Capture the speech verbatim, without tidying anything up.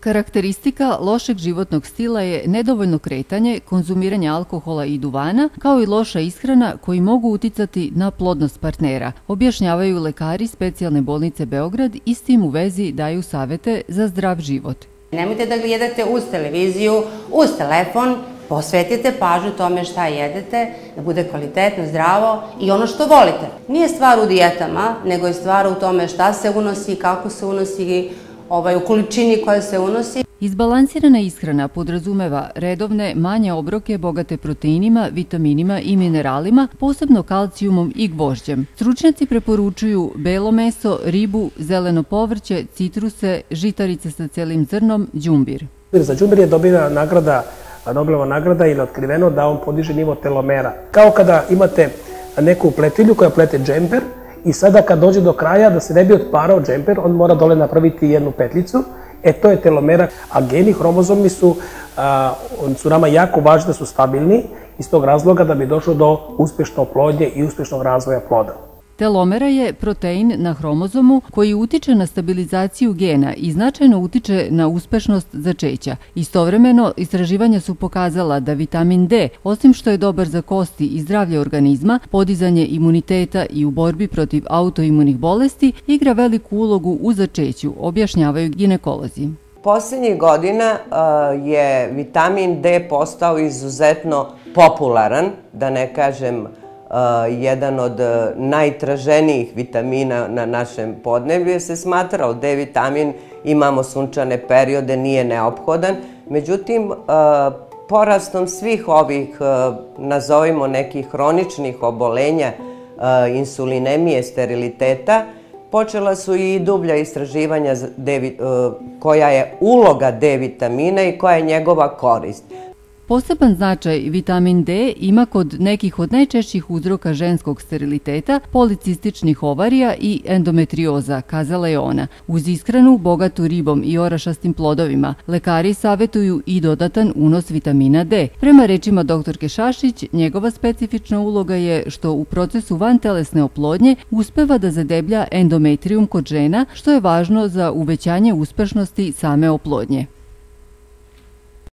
Karakteristika lošeg životnog stila je nedovoljno kretanje, konzumiranje alkohola i duvana, kao i loša ishrana koji mogu uticati na plodnost partnera, objašnjavaju lekari Specijalne bolnice Beograd i s tim u vezi daju savete za zdrav život. Nemojte da gledate uz televiziju, uz telefon, posvetite pažnju tome šta jedete, da bude kvalitetno, zdravo i ono što volite. Nije stvar u dijetama, nego je stvar u tome šta se unosi, kako se unosi, ovaj, u količini koja se unosi. Izbalansirana ishrana podrazumeva redovne manje obroke bogate proteinima, vitaminima i mineralima, posebno kalcijumom i gvožđem. Stručnjaci preporučuju belo meso, ribu, zeleno povrće, citruse, žitarice sa celim zrnom, đumbir. Za đumbir je dobila nagrada, Nobelova nagrada ili otkriveno da on podiže nivo telomera. Kao kada imate neku pletilju koja plete džemper i sada kad dođe do kraja da se ne bi otparao džemper, on mora dole napraviti jednu petljicu. E, to je telomera, a geni, hromozomi su, a, su nama jako važni da su stabilni iz tog razloga da bi došlo do uspešne oplodnje i uspešnog razvoja ploda. Telomera je protein na hromozomu koji utiče na stabilizaciju gena i značajno utiče na uspešnost začeća. Istovremeno, istraživanja su pokazala da vitamin D, osim što je dobar za kosti i zdravlje organizma, podizanje imuniteta i u borbi protiv autoimunih bolesti, igra veliku ulogu u začeću, objašnjavaju ginekolozi. Poslednjih godina je vitamin D postao izuzetno popularan, da ne kažem jedan od najtraženijih vitamina na našem podneblju, jer se smatralo D vitamin, imamo sunčane periode, nije neophodan. Međutim, porastom svih ovih, nazovimo nekih hroničnih obolenja, insulinemije, steriliteta, počela su i dublja istraživanja koja je uloga D vitamina i koja je njegova korist. Poseban značaj vitamin D ima kod nekih od najčešćih uzroka ženskog steriliteta, policističnih ovarija i endometrioza, kazala je ona. Uz ishranu bogatu ribom i orašastim plodovima, lekari savetuju i dodatan unos vitamina D. Prema rečima doktorke Šašić, njegova specifična uloga je što u procesu vantelesne oplodnje uspeva da zadeblja endometrijum kod žena, što je važno za uvećanje uspešnosti same oplodnje.